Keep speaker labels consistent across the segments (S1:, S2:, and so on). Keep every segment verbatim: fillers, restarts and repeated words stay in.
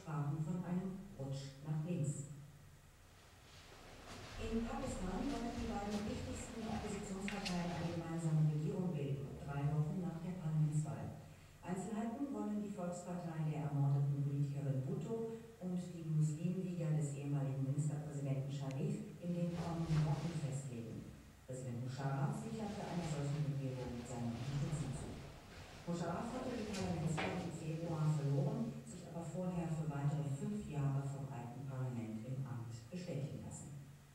S1: sprachen von einem Rutsch nach links. In Pakistan wollen die beiden wichtigsten Oppositionsparteien eine gemeinsame Regierung bilden, drei Wochen nach der Parlamentswahl. Einzelheiten wollen die Volkspartei der ermordeten Politikerin Bhutto und die Muslimliga des ehemaligen Ministerpräsidenten Sharif in den kommenden Wochen festlegen. Präsident Musharraf sicherte einer solchen Regierung seine Unterstützung zu. Musharraf hatte die Parlamentswahl im Februar verloren, sich aber vorher für weitere fünf Jahre vom alten Parlament im Amt bestätigen lassen.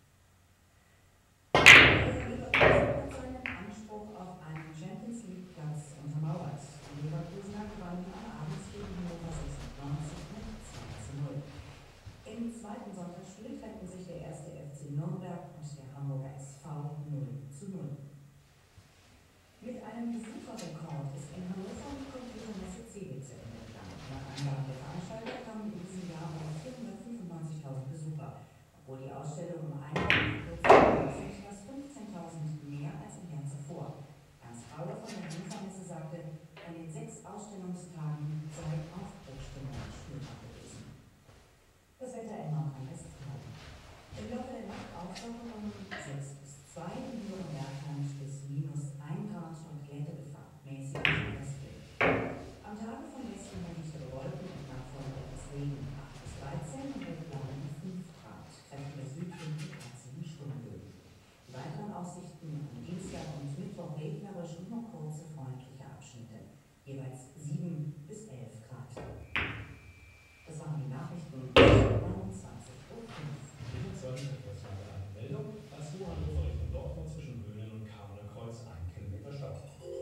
S1: Leverkusen hat seinen Anspruch auf einen Champions-League-Platz untermauert. Die Leverkusener gewannen am Abend gegen Hannover sechsundneunzig mit zwei zu null. Im zweiten Sonntagsspiel trennten sich der erste F C Nürnberg und der Hamburger S V null zu null. Mit einem Besucherrekord ist in Hannover die Computermesse CeBIT zu Ende gegangen. Nach Angaben der Veranstalter kamen in diesem Jahr rund vierhundertfünfundneunzigtausend Besucher, obwohl die Ausstellung um einige Prozent fast fünfzehntausend mehr als im Jahr zuvor. Ernst Bauer von der Hannover-Messe sagte, an den sechs Ausstellungstagen sei Aufbruchstimmung spürbar gewesen. Das Wetter in Nordrhein-Westfalen. Im Laufe der Nacht Aufwachungen sechs bis zwei, in Nürnberg bis minus ein Grad und Kältegefahr, mäßig bis westlich. Am Tage von Westen her dichtere Wolken und nachfolgend etwas Regen, acht bis dreizehn und Hochblauen fünf Grad, kräftiger Südwind mit dreizehn Stundenböen. Die weiteren Aussichten am Dienstag und Mittwoch regnerisch und nur kurze freundliche Abschnitte, jeweils sieben bis elf Grad. Das waren die Nachrichten um neunundzwanzig Uhr fünf.
S2: Eine Meldung, als du Hannover Richtung Dortmund zwischen Böhnen und Kamener Kreuz ein Kilometer Stau.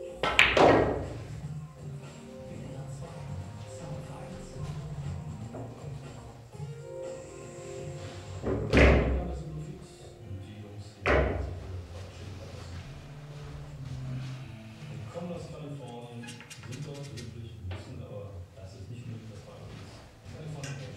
S2: Kommen aus Kalifornien, sind dort glücklich, müssen aber, das ist nicht unbedingt das Paradies. Californication.